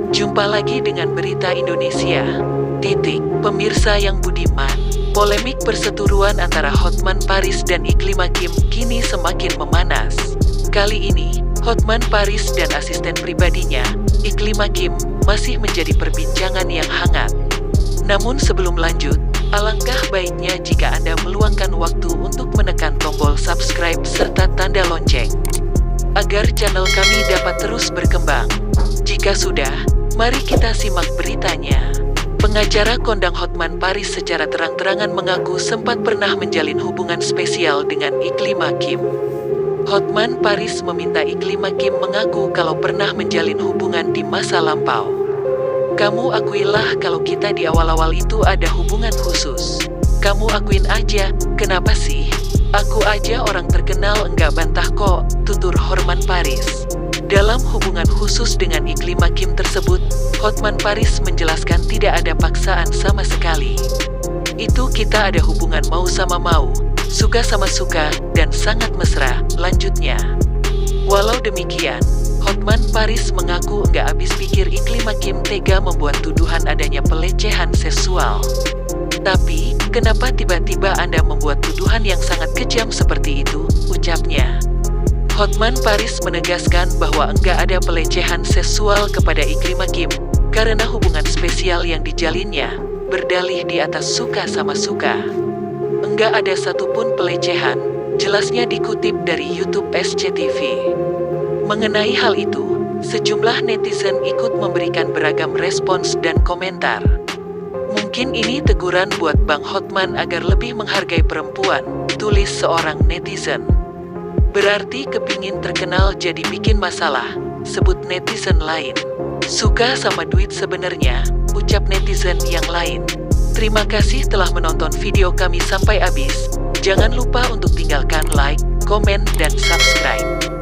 Jumpa lagi dengan Berita Indonesia. Pemirsa yang budiman, polemik perseteruan antara Hotman Paris dan Iklim Hakim kini semakin memanas. Kali ini, Hotman Paris dan asisten pribadinya, Iklim Hakim, masih menjadi perbincangan yang hangat. Namun sebelum lanjut, alangkah baiknya jika Anda meluangkan waktu untuk menekan tombol subscribe serta tanda lonceng, agar channel kami dapat terus berkembang. Jika sudah, mari kita simak beritanya. Pengacara kondang Hotman Paris secara terang-terangan mengaku sempat pernah menjalin hubungan spesial dengan Iklim Hakim. Hotman Paris meminta Iklim Hakim mengaku kalau pernah menjalin hubungan di masa lampau. Kamu akuilah kalau kita di awal-awal itu ada hubungan khusus. Kamu akuin aja, kenapa sih? Aku aja orang terkenal enggak bantah kok, tutur Hotman Paris. Dalam hubungan khusus dengan Iklim Hakim tersebut, Hotman Paris menjelaskan tidak ada paksaan sama sekali. Itu kita ada hubungan mau sama mau, suka sama suka, dan sangat mesra, lanjutnya. Walau demikian, Hotman Paris mengaku enggak habis pikir Iklim Hakim tega membuat tuduhan adanya pelecehan seksual. Tapi, kenapa tiba-tiba Anda membuat tuduhan yang sangat kejam seperti itu, ucapnya. Hotman Paris menegaskan bahwa enggak ada pelecehan seksual kepada Iklim Hakim, karena hubungan spesial yang dijalinnya, berdalih di atas suka sama suka. Enggak ada satupun pelecehan, jelasnya dikutip dari YouTube SCTV. Mengenai hal itu, sejumlah netizen ikut memberikan beragam respons dan komentar. Mungkin ini teguran buat Bang Hotman agar lebih menghargai perempuan, tulis seorang netizen. Berarti kepingin terkenal jadi bikin masalah, sebut netizen lain. Suka sama duit sebenarnya, ucap netizen yang lain. Terima kasih telah menonton video kami sampai habis. Jangan lupa untuk tinggalkan like, komen, dan subscribe.